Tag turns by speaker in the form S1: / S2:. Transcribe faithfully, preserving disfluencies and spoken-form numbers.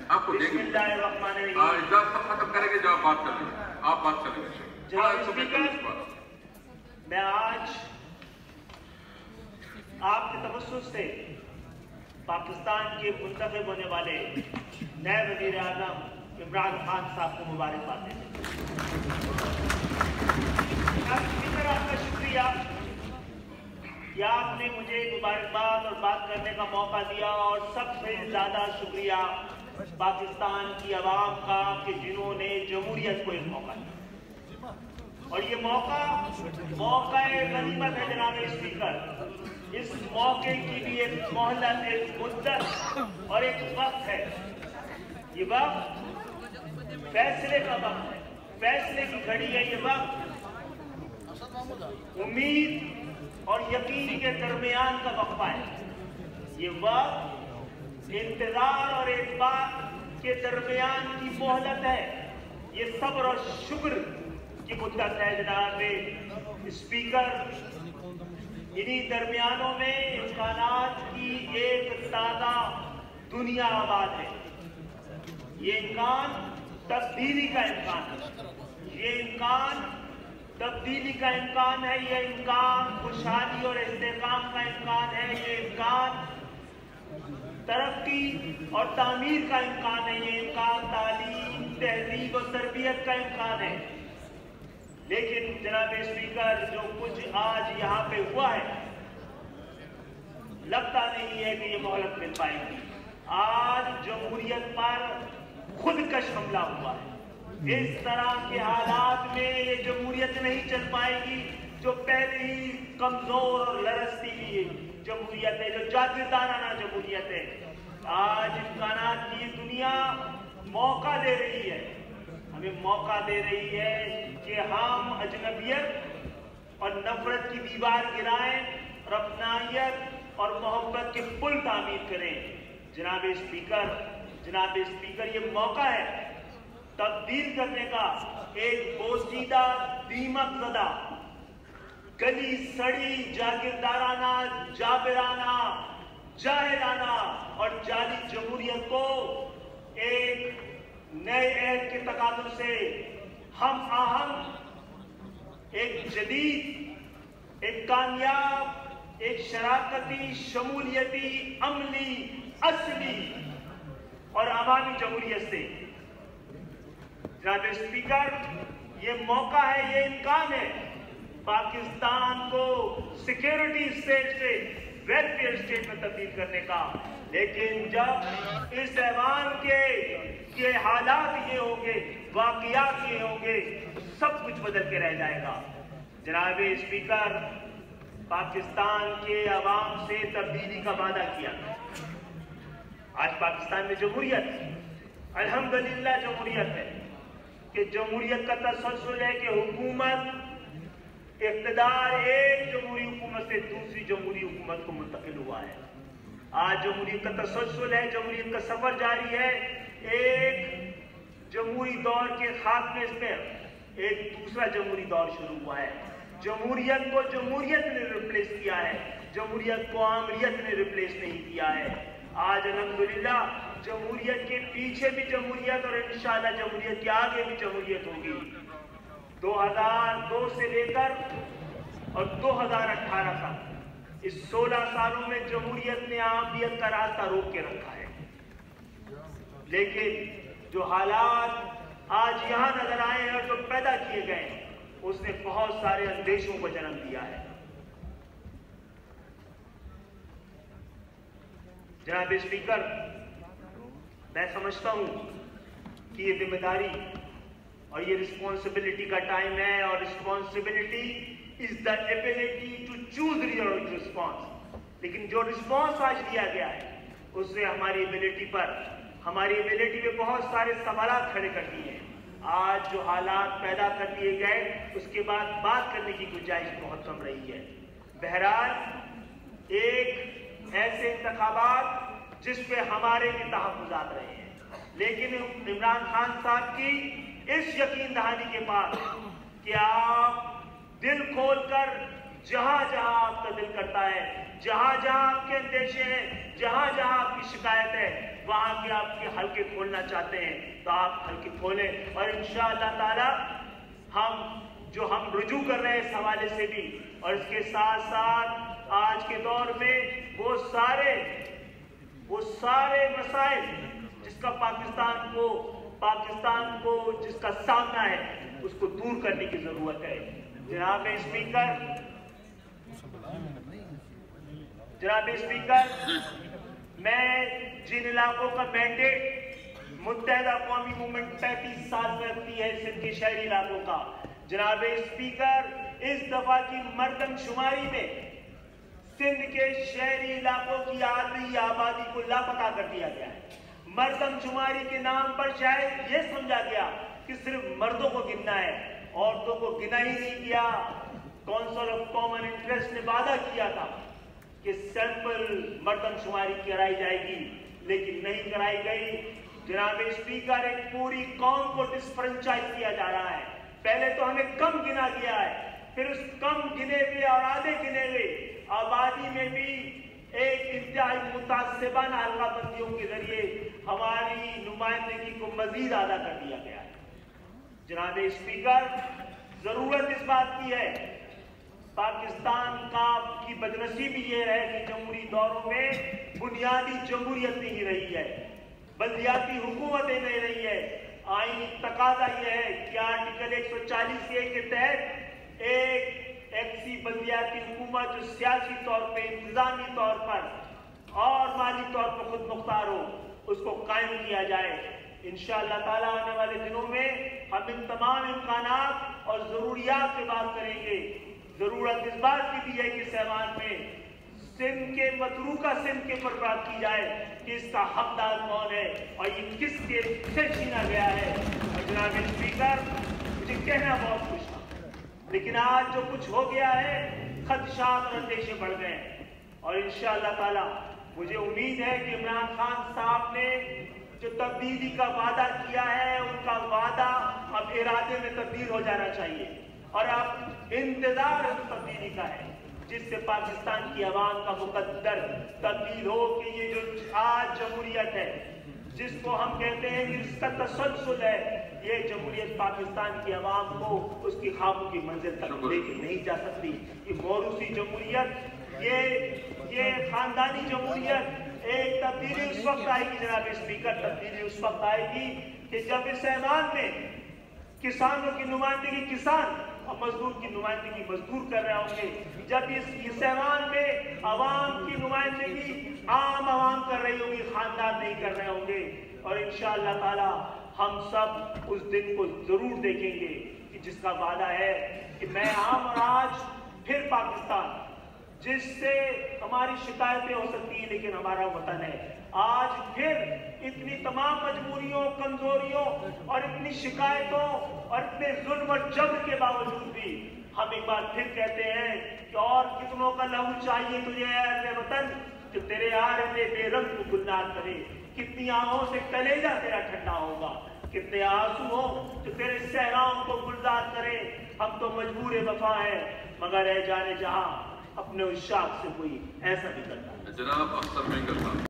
S1: آپ کو دیکھ لیں اجلاس سب ختم کریں گے جب آپ بات کر لیں گے. آپ بات کریں گے.
S2: جناب اسپیکر، میں آج آپ کے توسط سے پاکستان کے منتخب ہونے والے نئے وزیر اعظم عمران خان صاحب کو مبارکباد دیتے ہیں. جناب اسپیکر، آپ کا شکریہ کہ آپ نے مجھے مبارکباد اور بات کرنے کا موقع دیا، اور سب سے زیادہ شکریہ پاکستان کی عوام کا کہ جنہوں نے جمہوریت کو ایک موقع دیا. اور یہ موقع موقع غنیمت ہے جناب اسپیکر. اس موقع کی بھی ایک مہلت، ایک مدت اور ایک وقت ہے. یہ وقت فیصلے کا وقت ہے، فیصلے کی گھڑی ہے. یہ وقت امید اور یقین کے درمیان کا وقفہ ہے. یہ وقت انتظار اور اعتبار کے درمیان کی مہلت ہے. یہ صبر اور شکر کی مدت ہے جناب اسپیکر. انہی درمیانوں میں امکانات کی ایک تازہ دنیا آباد ہے. یہ امکان تبدیلی کا امکان ہے. یہ امکان تبدیلی کا امکان ہے. یہ امکان خوشحالی اور استحکام کا امکان ہے. یہ امکان ترقی اور تعمیر کا امکان ہے. یہ امکان تعلیم، تہذیب اور تربیت کا امکان ہے. لیکن جناب اسپیکر، جو کچھ آج یہاں پہ ہوا ہے، لگتا نہیں ہے کہ یہ مہلت مل پائے گی. آج جمہوریت پر خود کش حملہ ہوا ہے. اس طرح کے حالات میں یہ جمہوریت نہیں چل پائے گی جو پہلے ہی کمزور اور لرزتی ہوئی جمہوریت ہے، جو جاگیردارانہ جمہوریت ہے. آج امکانات کی دنیا موقع دے رہی ہے، ہمیں موقع دے رہی ہے کہ ہم اجنبیت اور نفرت کی دیوار گرائیں اور اپنائیت اور محبت کے پل تعمیر کریں. جناب اسپیکر جناب اسپیکر یہ موقع ہے تبدیل کرنے کا. ایک بوسیدہ، دیمک زدہ، گلی سڑی، جاگیردارانہ، جابرانہ، جاہلانہ اور جعلی جمہوریت کو ایک نئے عہد کے تقاضوں سے ہم آہنگ، ایک جدید، ایک کامیاب، ایک شراکتی، شمولیتی، عملی، اصلی اور عوامی جمہوریت سے. جناب اسپیکر، یہ موقع ہے، یہ امکان ہے پاکستان کو سیکیورٹی اسٹیٹ سے ویلفیئر اسٹیٹ میں تبدیل کرنے کا. لیکن جب اس ایوان کے یہ حالات یہ ہوں گے، واقعات یہ ہوں گے، سب کچھ بدل کے رہ جائے گا. جناب اسپیکر، پاکستان کے عوام سے تبدیلی کا وعدہ کیا. آج پاکستان میں جمہوریت، الحمدللہ جمہوریت ہے کہ جمہوریت کا تسلسل ہے کہ حکومت، اقتدار ایک جمہوری حکومت سے دوسری جمہوری حکومت کو منتقل ہوا ہے. آج جمہوریت کا تسلسل ہے، جمہوریت کا سفر جاری ہے. ایک جمہوری دور کے خاتمے سے ایک دوسرا جمہوری دور شروع ہوا ہے. جمہوریت کو جمہوریت نے ریپلیس کیا ہے، جمہوریت کو آمریت نے ریپلیس نہیں کیا ہے. آج الحمدللہ جمہوریت کے پیچھے بھی جمہوریت اور انشاءاللہ جمہوریت کے آگے بھی جمہوریت ہوگی. دو ہزار دو سے لے کر اور دو ہزار اٹھارہ تک اس سولہ سالوں میں جمہوریت نے آمریت کا راستہ روک کے رکھا ہے. لیکن جو حالات آج یہاں نظر آئے ہیں اور جو پیدا کیے گئے ہیں، اس نے بہت سارے اندیشوں کو جنم دیا ہے. جناب اسپیکر، میں سمجھتا ہوں کہ یہ ذمہ داری اور یہ رسپانسبلٹی کا ٹائم ہے، اور responsibility is the ability to choose your response. لیکن جو رسپانس آج دیا گیا ہے اس نے ہماری ایبلٹی پر، ہماری ایبلٹی پہ بہت سارے سوالات کھڑے کر دیے ہیں. آج جو حالات پیدا کر دیے گئے اس کے بعد بات کرنے کی گنجائش بہت کم رہی ہے. بہرحال ایک ایسے انتخابات جس پہ ہمارے بھی تحفظات رہے ہیں، لیکن عمران خان صاحب کی اس یقین دہانی کے بعد کہ آپ دل کھول کر जहां जहां आपका दिल करता है, जहां जहां आपके अंदेशे हैं, जहां जहां आपकी शिकायत है, वहां के आपके हल्के खोलना चाहते हैं तो आप हल्के खोलें। और इंशाअल्लाह ताला हम जो हम रुजू कर रहे हैं इस हवाले से भी, और इसके साथ साथ आज के दौर में वो सारे वो सारे मसाइल जिसका पाकिस्तान को पाकिस्तान को जिसका सामना है उसको दूर करने की जरूरत है। जनाब स्पीकर जनाब स्पीकर मैं जिन इलाकों का मैंडेट मुत्तहदा कौमी मूवमेंट पैंतीस साल में रखती है, सिंध के शहरी इलाकों का, जनाब स्पीकर इस दफा की मर्दमशुमारी में सिंध के शहरी इलाकों की आधी आबादी को लापता कर दिया गया है। मर्दमशुमारी के नाम पर शायद ये समझा गया कि सिर्फ मर्दों को गिनना है, औरतों को गिना ही नहीं किया। काउंसिल ऑफ कॉमन इंटरेस्ट ने वादा किया था कि सैंपल मर्दमशुमारी कराई जाएगी, लेकिन नहीं कराई गई। जनाब स्पीकर एक पूरी कौम को डिस्फ्रेंचाइज किया जा रहा है। पहले तो हमें कम गिना गया है, फिर उस कम गिने हुए और आधे गिने हुए आबादी में भी एक इंतहाई मुतासिबाना हल्काबंदियों के जरिए हमारी नुमाइंदगी को मजीद आधा कर दिया गया है। जनाब स्पीकर जरूरत इस बात की है, पाकिस्तान का की बदनसीबी ये है कि जमहूरी दौरों में बुनियादी जमहूरियत नहीं रही है, बल्दियाती हुकूमतें नहीं रही है। आईनी तकाजा यह है कि आर्टिकल एक सौ चालीस ए के तहत एक ऐसी बल्दियाती हुकूमत जो सियासी तौर पर, इंतजामी तौर पर और माली तौर पर खुद मुख्तार हो, उसको कायम किया जाए। इंशाअल्लाह ताला आने वाले दिनों में हम इन तमाम इम्कानात और जरूरियात पे बात करेंगे। जरूरत इस बात की भी है कि सहमान में सिंध के मतरूका सिंध के ऊपर बात की जाए कि इसका हकदार कौन है और ये किसके से छीना गया है। और जनाब स्पीकर मुझे कहना बहुत खुश था, लेकिन आज जो कुछ हो गया है खदशात और अंदेशे बढ़ गए हैं। और इंशाअल्लाह ताला मुझे उम्मीद है कि इमरान खान साहब ने जो तब्दीली का वादा किया है, उनका वादा अब इरादे में तब्दील हो जाना चाहिए। और अब इंतजार उस तब्दीली का है जिससे पाकिस्तान की आवाम का मुकद्दर तब्दील हो कि ये जो आज जमहूरियत है, जिसको हम कहते हैं कि इसका तसलसल है, ये जमहूरियत पाकिस्तान की आवाम को उसकी ख्वाबों की मंजिल तक लेके नहीं जा सकती। ये मौरूसी जमहूरियत, ये ये खानदानी जमहूरियत, एक तब्दीली उस वक्त आएगी जनाब स्पीकर, तब्दीली उस वक्त आएगी कि जब इस ऐवान में किसानों की नुमाइंदगी किसान और मजदूर की नुमाइंदगी मजदूर कर रहे होंगे, जब इस इस ऐवान में आवाम की नुमाइंदगी आम आवाम कर रही होगी, खानदान नहीं कर रहे होंगे। और इंशाअल्लाह ताला हम सब उस दिन को जरूर देखेंगे कि जिसका वादा है कि मैं आम और आज फिर पाकिस्तान, जिससे हमारी शिकायतें हो सकती हैं लेकिन हमारा वतन है, आज फिर इतनी तमाम मजबूरियों, कमजोरियों और इतनी शिकायतों और इतने जुल्म और जबर के बावजूद भी हम एक बार फिर कहते हैं कि और कितनों का लहू चाहिए तुझे ऐ वतन कि तेरे यार ने बेरंग को गुलजार करे, कितनी आहों से कलेजा तेरा ठंडा होगा, कितने आंसू हो जो तेरे सहराओं को गुलजार करे। हम तो मजबूर वफा है, मगर है जाने जहां अपने उस शाख से कोई ऐसा भी करता है।
S1: जनाब अख्तर में करता